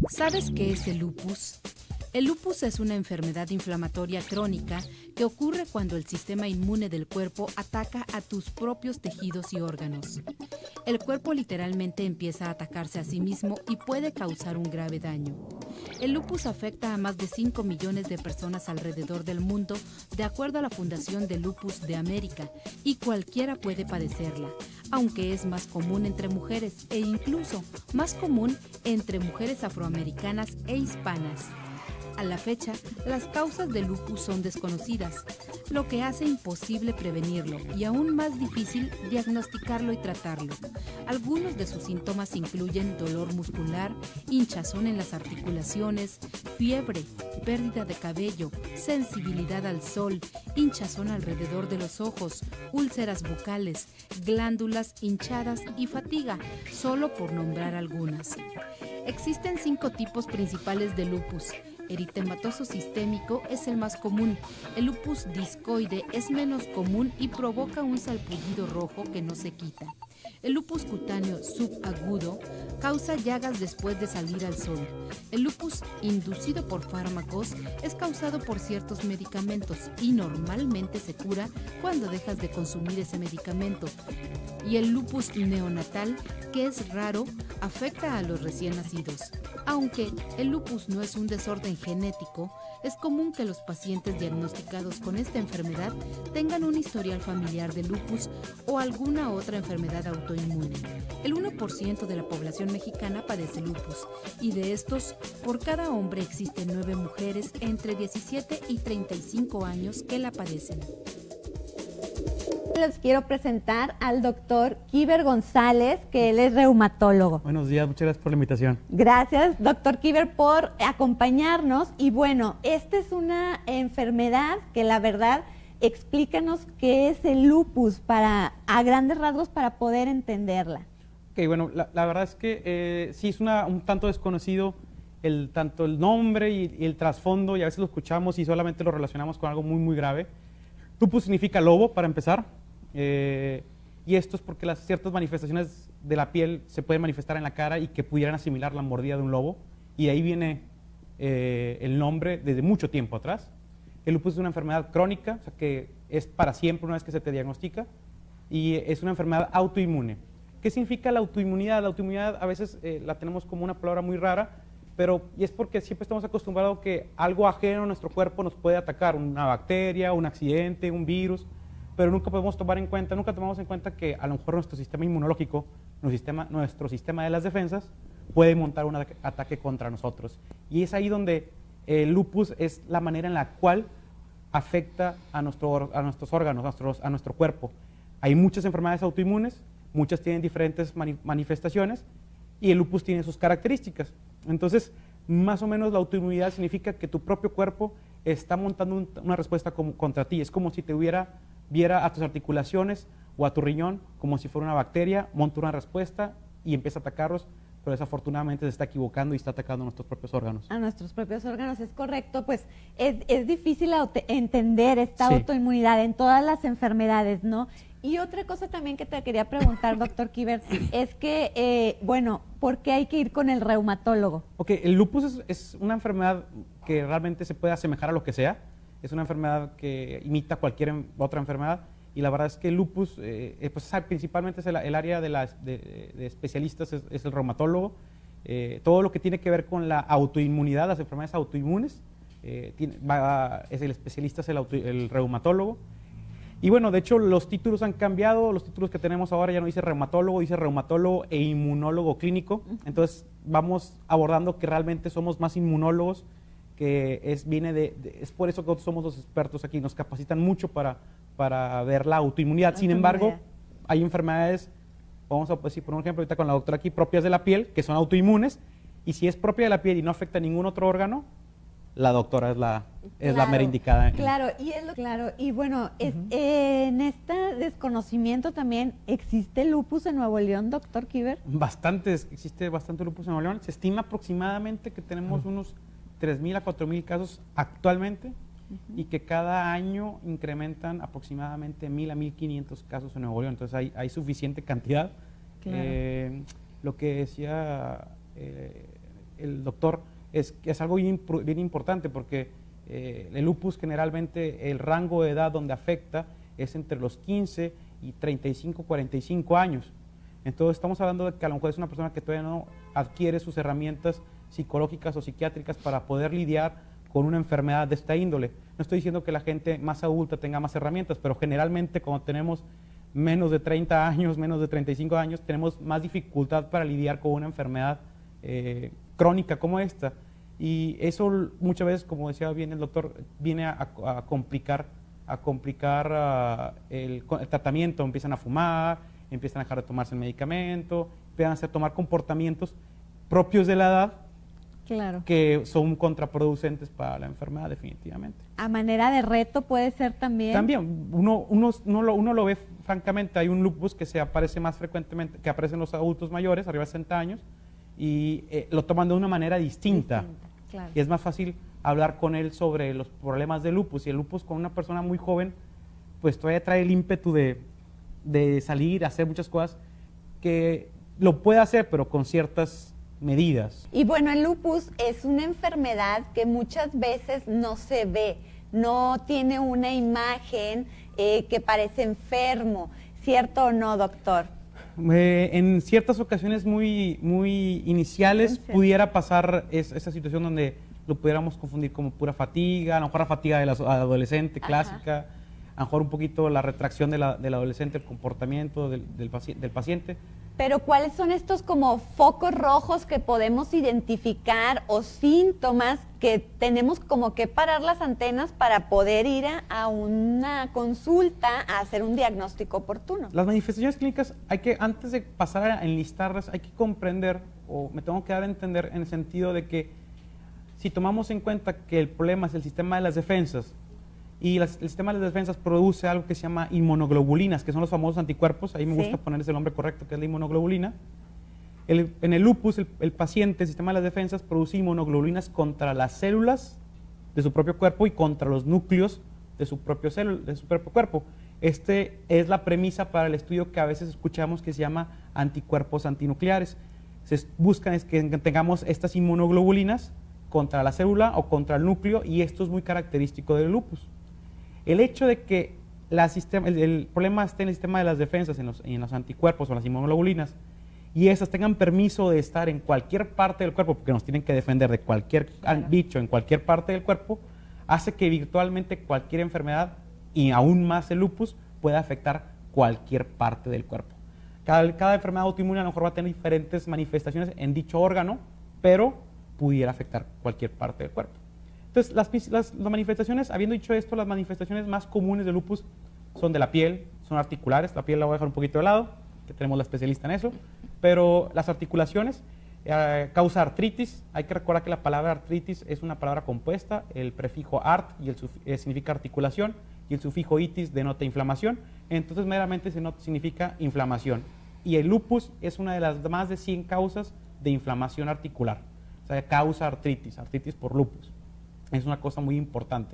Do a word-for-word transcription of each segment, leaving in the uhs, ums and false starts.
¿Sabes qué es el lupus? El lupus es una enfermedad inflamatoria crónica que ocurre cuando el sistema inmune del cuerpo ataca a tus propios tejidos y órganos. El cuerpo literalmente empieza a atacarse a sí mismo y puede causar un grave daño. El lupus afecta a más de cinco millones de personas alrededor del mundo, de acuerdo a la Fundación de Lupus de América, y cualquiera puede padecerla, aunque es más común entre mujeres e incluso más común entre mujeres afroamericanas e hispanas. A la fecha, las causas del lupus son desconocidas, lo que hace imposible prevenirlo y aún más difícil diagnosticarlo y tratarlo. Algunos de sus síntomas incluyen dolor muscular, hinchazón en las articulaciones, fiebre, pérdida de cabello, sensibilidad al sol, hinchazón alrededor de los ojos, úlceras bucales, glándulas hinchadas y fatiga, solo por nombrar algunas. Existen cinco tipos principales de lupus. Eritematoso sistémico es el más común. El lupus discoide es menos común y provoca un salpullido rojo que no se quita. El lupus cutáneo subagudo causa llagas después de salir al sol. El lupus inducido por fármacos es causado por ciertos medicamentos y normalmente se cura cuando dejas de consumir ese medicamento. Y el lupus neonatal, que es raro, afecta a los recién nacidos. Aunque el lupus no es un desorden genético, es común que los pacientes diagnosticados con esta enfermedad tengan un historial familiar de lupus o alguna otra enfermedad autoinmune. El uno por ciento de la población mexicana padece lupus y de estos, por cada hombre existen nueve mujeres entre diecisiete y treinta y cinco años que la padecen. Les quiero presentar al doctor Kiber González, que él es reumatólogo. Buenos días, muchas gracias por la invitación. Gracias, doctor Kiber, por acompañarnos. Y bueno, esta es una enfermedad que la verdad, explícanos qué es el lupus para, a grandes rasgos para poder entenderla. Ok, bueno, la, la verdad es que eh, sí es una, un tanto desconocido el, tanto el nombre y, y el trasfondo, y a veces lo escuchamos y solamente lo relacionamos con algo muy, muy grave. Lupus significa lobo, para empezar. Eh, y esto es porque las ciertas manifestaciones de la piel se pueden manifestar en la cara y que pudieran asimilar la mordida de un lobo, y de ahí viene eh, el nombre desde mucho tiempo atrás. El lupus es una enfermedad crónica, o sea que es para siempre una vez que se te diagnostica, y es una enfermedad autoinmune. ¿Qué significa la autoinmunidad? La autoinmunidad a veces eh, la tenemos como una palabra muy rara, pero y es porque siempre estamos acostumbrados a que algo ajeno a nuestro cuerpo nos puede atacar, una bacteria, un accidente, un virus, pero nunca podemos tomar en cuenta, nunca tomamos en cuenta que a lo mejor nuestro sistema inmunológico, nuestro sistema, nuestro sistema de las defensas, puede montar un ataque contra nosotros. Y es ahí donde el lupus es la manera en la cual afecta a, nuestro, a nuestros órganos, a, nuestros, a nuestro cuerpo. Hay muchas enfermedades autoinmunes, muchas tienen diferentes mani manifestaciones, y el lupus tiene sus características. Entonces, más o menos la autoinmunidad significa que tu propio cuerpo está montando un, una respuesta como, contra ti. Es como si te hubiera, viera a tus articulaciones o a tu riñón como si fuera una bacteria, monta una respuesta y empieza a atacarlos, pero desafortunadamente se está equivocando y está atacando a nuestros propios órganos. A nuestros propios órganos, es correcto. Pues es, es difícil entender esta sí. autoinmunidad en todas las enfermedades, ¿no? Y otra cosa también que te quería preguntar, doctor Kiber, es que, eh, bueno, ¿por qué hay que ir con el reumatólogo? Ok, el lupus es, es una enfermedad que realmente se puede asemejar a lo que sea. Es una enfermedad que imita cualquier otra enfermedad, y la verdad es que el lupus, eh, pues principalmente es el, el área de, las, de, de especialistas, es, es el reumatólogo. Eh, todo lo que tiene que ver con la autoinmunidad, las enfermedades autoinmunes, eh, tiene, va, es el especialista, es el, auto, el reumatólogo. Y bueno, de hecho los títulos han cambiado, los títulos que tenemos ahora ya no dice reumatólogo, dice reumatólogo e inmunólogo clínico. Entonces vamos abordando que realmente somos más inmunólogos, que es, viene de, de, es por eso que nosotros somos los expertos aquí, nos capacitan mucho para, para ver la autoinmunidad. Sin embargo, hay enfermedades, vamos a decir por un ejemplo ahorita con la doctora aquí, propias de la piel, que son autoinmunes, y si es propia de la piel y no afecta a ningún otro órgano, la doctora es la, es claro, la mera indicada. Claro, y es lo, claro, y bueno, es, uh-huh. eh, en este desconocimiento también, ¿existe lupus en Nuevo León, doctor Kiber? Bastante, existe bastante lupus en Nuevo León. Se estima aproximadamente que tenemos uh-huh. unos tres mil a cuatro mil casos actualmente, uh-huh. y que cada año incrementan aproximadamente mil a mil quinientos casos en Nuevo León. Entonces hay, hay suficiente cantidad. Claro. Eh, lo que decía... Eh, el doctor, es, es algo bien, bien importante porque eh, el lupus generalmente el rango de edad donde afecta es entre los quince y treinta y cinco, cuarenta y cinco años. Entonces estamos hablando de que a lo mejor es una persona que todavía no adquiere sus herramientas psicológicas o psiquiátricas para poder lidiar con una enfermedad de esta índole. No estoy diciendo que la gente más adulta tenga más herramientas, pero generalmente cuando tenemos menos de treinta años, menos de treinta y cinco años, tenemos más dificultad para lidiar con una enfermedad eh, crónica como esta. Y eso muchas veces, como decía bien el doctor, viene a, a complicar, a complicar uh, el, el tratamiento. Empiezan a fumar, empiezan a dejar de tomarse el medicamento, empiezan a tomar comportamientos propios de la edad, claro, que son contraproducentes para la enfermedad definitivamente. A manera de reto puede ser también. También, uno, uno, uno, lo, uno lo ve francamente, hay un lupus que se aparece más frecuentemente, que aparece en los adultos mayores, arriba de sesenta años, y eh, lo toman de una manera distinta. distinta claro. Y es más fácil hablar con él sobre los problemas de lupus, y el lupus con una persona muy joven, pues todavía trae el ímpetu de, de salir, hacer muchas cosas, que lo puede hacer, pero con ciertas medidas. Y bueno, el lupus es una enfermedad que muchas veces no se ve, no tiene una imagen eh, que parece enfermo, ¿cierto o no, doctor? Eh, en ciertas ocasiones muy, muy iniciales pudiera pasar es, esa situación donde lo pudiéramos confundir como pura fatiga, a lo mejor la fatiga del adolescente clásica, ajá, a lo mejor un poquito la retracción de la, del adolescente, el comportamiento del, del, paci del paciente. Pero ¿cuáles son estos como focos rojos que podemos identificar o síntomas que tenemos como que parar las antenas para poder ir a, a una consulta a hacer un diagnóstico oportuno? Las manifestaciones clínicas, hay que, antes de pasar a enlistarlas, hay que comprender, o me tengo que dar a entender en el sentido de que si tomamos en cuenta que el problema es el sistema de las defensas, y las, el sistema de las defensas produce algo que se llama inmunoglobulinas, que son los famosos anticuerpos, ahí me sí. gusta poner ese nombre correcto, que es la inmunoglobulina. El, en el lupus, el, el paciente, el sistema de las defensas, produce inmunoglobulinas contra las células de su propio cuerpo y contra los núcleos de su propio, célula, de su propio cuerpo. Este es la premisa para el estudio que a veces escuchamos que se llama anticuerpos antinucleares. Se buscan es que tengamos estas inmunoglobulinas contra la célula o contra el núcleo, y esto es muy característico del lupus. El hecho de que la sistema, el, el problema esté en el sistema de las defensas, en los, en los anticuerpos o las inmunoglobulinas, y esas tengan permiso de estar en cualquier parte del cuerpo, porque nos tienen que defender de cualquier claro. bicho en cualquier parte del cuerpo, hace que virtualmente cualquier enfermedad, y aún más el lupus, pueda afectar cualquier parte del cuerpo. Cada, cada enfermedad autoinmune a lo mejor va a tener diferentes manifestaciones en dicho órgano, pero pudiera afectar cualquier parte del cuerpo. Entonces, las, las, las manifestaciones, habiendo dicho esto, las manifestaciones más comunes de lupus son de la piel, son articulares. La piel la voy a dejar un poquito de lado, que tenemos la especialista en eso, pero las articulaciones eh, causa artritis. Hay que recordar que la palabra artritis es una palabra compuesta, el prefijo art y el eh, significa articulación, y el sufijo itis denota inflamación. Entonces, meramente se nota, significa inflamación. Y el lupus es una de las más de cien causas de inflamación articular. O sea, causa artritis, artritis por lupus. Es una cosa muy importante.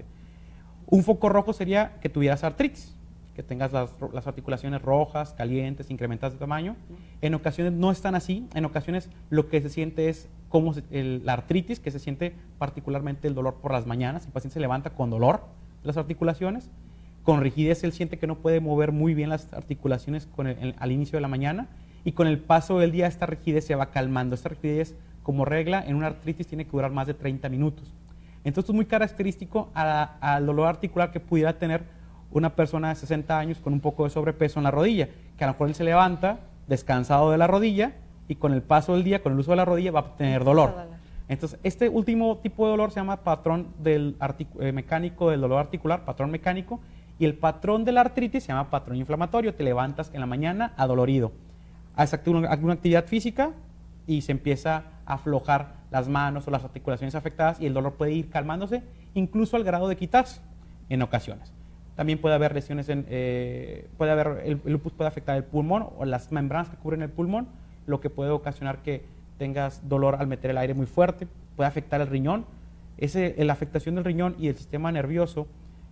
Un foco rojo sería que tuvieras artritis, que tengas las, las articulaciones rojas, calientes, incrementadas de tamaño. En ocasiones no están así, en ocasiones lo que se siente es como el, la artritis, que se siente particularmente el dolor por las mañanas. El paciente se levanta con dolor de las articulaciones, con rigidez él siente que no puede mover muy bien las articulaciones con el, el, al inicio de la mañana, y con el paso del día esta rigidez se va calmando. Esta rigidez, como regla, en una artritis tiene que durar más de treinta minutos. Entonces, es muy característico al dolor articular que pudiera tener una persona de sesenta años con un poco de sobrepeso en la rodilla, que a lo mejor él se levanta descansado de la rodilla y con el paso del día, con el uso de la rodilla, va a tener dolor. Entonces, este último tipo de dolor se llama patrón del eh, mecánico del dolor articular, patrón mecánico, y el patrón de la artritis se llama patrón inflamatorio. Te levantas en la mañana adolorido, haces alguna actividad física y se empieza a aflojar las manos o las articulaciones afectadas, y el dolor puede ir calmándose, incluso al grado de quitarse en ocasiones. También puede haber lesiones, en, eh, puede haber, el, el lupus puede afectar el pulmón o las membranas que cubren el pulmón, lo que puede ocasionar que tengas dolor al meter el aire muy fuerte. Puede afectar el riñón. Ese, la afectación del riñón y el sistema nervioso,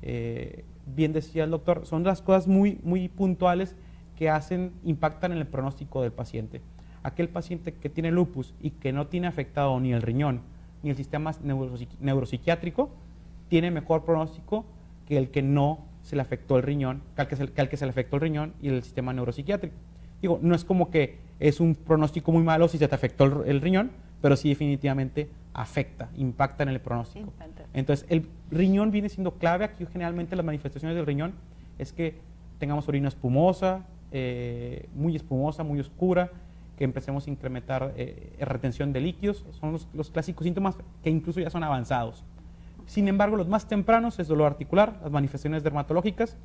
eh, bien decía el doctor, son las cosas muy, muy puntuales que hacen, impactan en el pronóstico del paciente. aquel paciente que tiene lupus y que no tiene afectado ni el riñón ni el sistema neuropsiqui neuropsiquiátrico, tiene mejor pronóstico que el que no se le afectó el riñón, que al que se, que al que se le afectó el riñón y el sistema neuropsiquiátrico. Digo, no es como que es un pronóstico muy malo si se te afectó el, el riñón, pero sí definitivamente afecta, impacta en el pronóstico. Impacta. Entonces, el riñón viene siendo clave. Aquí generalmente las manifestaciones del riñón es que tengamos orina espumosa, eh, muy espumosa, muy oscura, que empecemos a incrementar eh, retención de líquidos. Son los, los clásicos síntomas que incluso ya son avanzados. Sin embargo, los más tempranos es dolor articular, las manifestaciones dermatológicas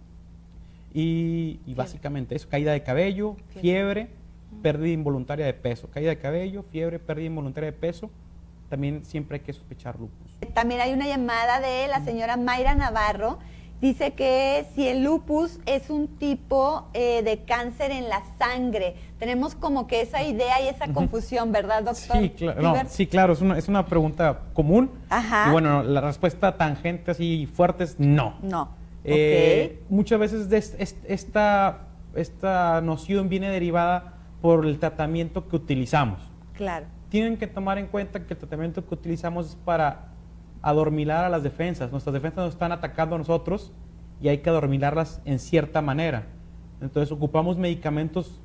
y, y básicamente eso, caída de cabello, fiebre, fiebre pérdida involuntaria de peso. Caída de cabello, fiebre, pérdida involuntaria de peso. También siempre hay que sospechar lupus. También hay una llamada de la señora Mayra Navarro. Dice que si el lupus es un tipo eh, de cáncer en la sangre. Tenemos como que esa idea y esa confusión, ¿verdad, doctor? Sí, claro, no, sí, claro, es una, es una pregunta común. Ajá. Y bueno, la respuesta tangente así fuerte es no. No. Eh, okay. Muchas veces de esta, esta noción viene derivada por el tratamiento que utilizamos. Claro. Tienen que tomar en cuenta que el tratamiento que utilizamos es para adormilar a las defensas. Nuestras defensas nos están atacando a nosotros y hay que adormilarlas en cierta manera. Entonces ocupamos medicamentos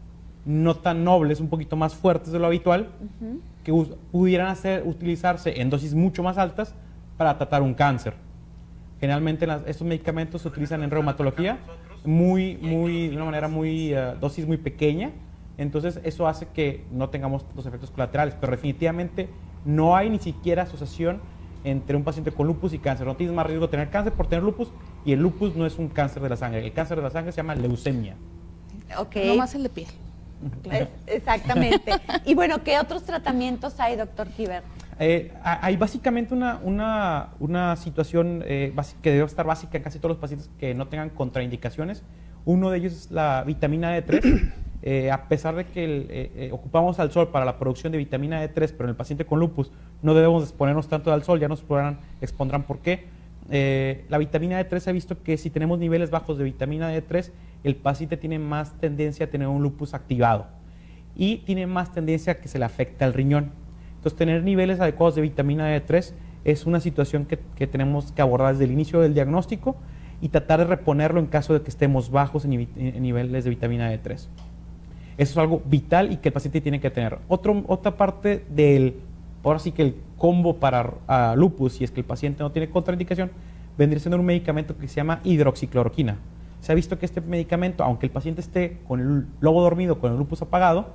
no tan nobles, un poquito más fuertes de lo habitual, uh-huh. que pudieran hacer, utilizarse en dosis mucho más altas para tratar un cáncer. Generalmente las, estos medicamentos se utilizan en reumatología muy, muy, de una manera muy, uh, dosis muy pequeña. Entonces eso hace que no tengamos los efectos colaterales, pero definitivamente no hay ni siquiera asociación entre un paciente con lupus y cáncer. No tienes más riesgo de tener cáncer por tener lupus, y el lupus no es un cáncer de la sangre. El cáncer de la sangre se llama leucemia. Ok. No más el de piel. Claro. Exactamente. Y bueno, ¿qué otros tratamientos hay, doctor Kiber? Eh, hay básicamente una, una, una situación eh, que debe estar básica en casi todos los pacientes que no tengan contraindicaciones. Uno de ellos es la vitamina D tres. Eh, a pesar de que el, eh, eh, ocupamos al sol para la producción de vitamina D tres, pero en el paciente con lupus no debemos exponernos tanto al sol, ya nos podrán, expondrán por qué. Eh, la vitamina D tres se ha visto que si tenemos niveles bajos de vitamina D tres, el paciente tiene más tendencia a tener un lupus activado y tiene más tendencia a que se le afecte al riñón. Entonces, tener niveles adecuados de vitamina D tres es una situación que, que tenemos que abordar desde el inicio del diagnóstico y tratar de reponerlo en caso de que estemos bajos en, en niveles de vitamina D tres. Eso es algo vital y que el paciente tiene que tener. Otro, otra parte del, ahora sí que el combo para uh, lupus, si es que el paciente no tiene contraindicación, vendría siendo un medicamento que se llama hidroxicloroquina. Se ha visto que este medicamento, aunque el paciente esté con el lobo dormido, con el lupus apagado,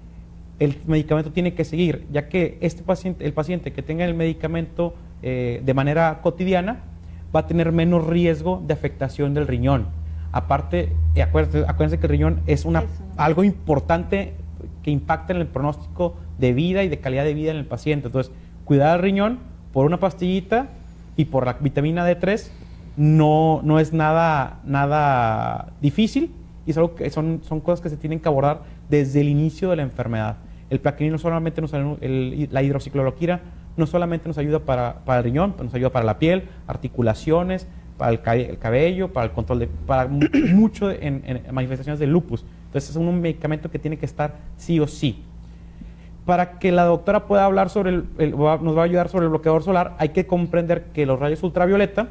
el medicamento tiene que seguir, ya que este paciente, el paciente que tenga el medicamento eh, de manera cotidiana va a tener menos riesgo de afectación del riñón. Aparte, acuérdense, acuérdense que el riñón es una, algo importante que impacta en el pronóstico de vida y de calidad de vida en el paciente. Entonces, cuidar el riñón por una pastillita y por la vitamina D tres no, no es nada, nada difícil, y es algo que son, son cosas que se tienen que abordar desde el inicio de la enfermedad. El plaquenil solamente nos el, la hidroxicloroquina no solamente nos ayuda para, para el riñón, nos ayuda para la piel, articulaciones, para el, el cabello, para el control de, para mucho en, en manifestaciones de lupus. Entonces es un medicamento que tiene que estar sí o sí. Para que la doctora pueda hablar sobre el, el nos va a ayudar sobre el bloqueador solar, hay que comprender que los rayos ultravioleta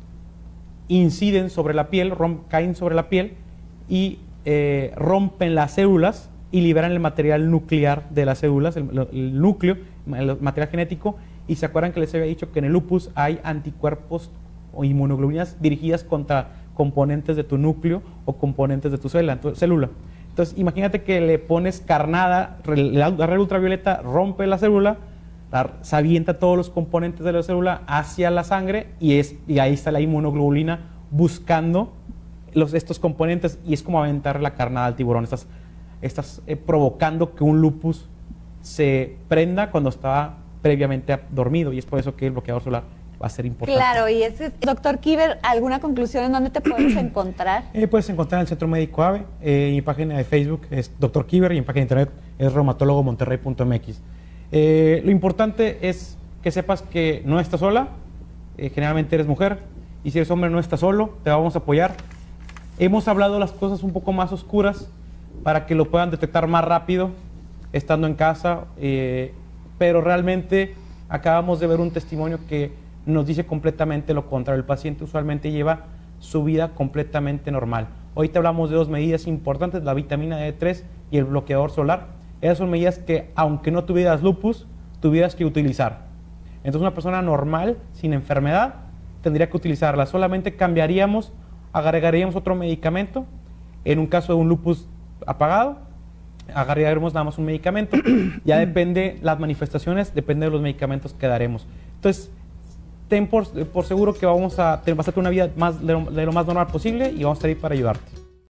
inciden sobre la piel, rom, caen sobre la piel y eh, rompen las células y liberan el material nuclear de las células, el, el núcleo, el material genético. Y se acuerdan que les había dicho que en el lupus hay anticuerpos o inmunoglobulinas dirigidas contra componentes de tu núcleo o componentes de tu célula. célula. Entonces, imagínate que le pones carnada, la red ultravioleta rompe la célula, la, se avienta todos los componentes de la célula hacia la sangre y, es, y ahí está la inmunoglobulina buscando los, estos componentes, y es como aventar la carnada al tiburón. Estás, estás eh, provocando que un lupus se prenda cuando estaba previamente dormido, y es por eso que el bloqueador solar va a ser importante. Claro, y ese, doctor Kiber, ¿alguna conclusión en dónde te podemos encontrar? Eh, puedes encontrar en el Centro Médico AVE, eh, en mi página de Facebook es doctor Kiber y en página de internet es reumatólogo monterrey punto m x. Eh, lo importante es que sepas que no estás sola, eh, generalmente eres mujer, y si eres hombre no estás solo, te vamos a apoyar. Hemos hablado de las cosas un poco más oscuras para que lo puedan detectar más rápido. estando en casa, eh, pero realmente acabamos de ver un testimonio que nos dice completamente lo contrario. El paciente usualmente lleva su vida completamente normal. Ahorita hablamos de dos medidas importantes, la vitamina D tres y el bloqueador solar. Esas son medidas que, aunque no tuvieras lupus, tuvieras que utilizar. Entonces una persona normal, sin enfermedad, tendría que utilizarla. Solamente cambiaríamos, agregaríamos otro medicamento. En un caso de un lupus apagado, agregaremos nada más un medicamento. Ya depende las manifestaciones, depende de los medicamentos que daremos. Entonces, ten por, por seguro que vamos a, vas a tener una vida más, de, lo, de lo más normal posible y vamos a estar ahí para ayudarte.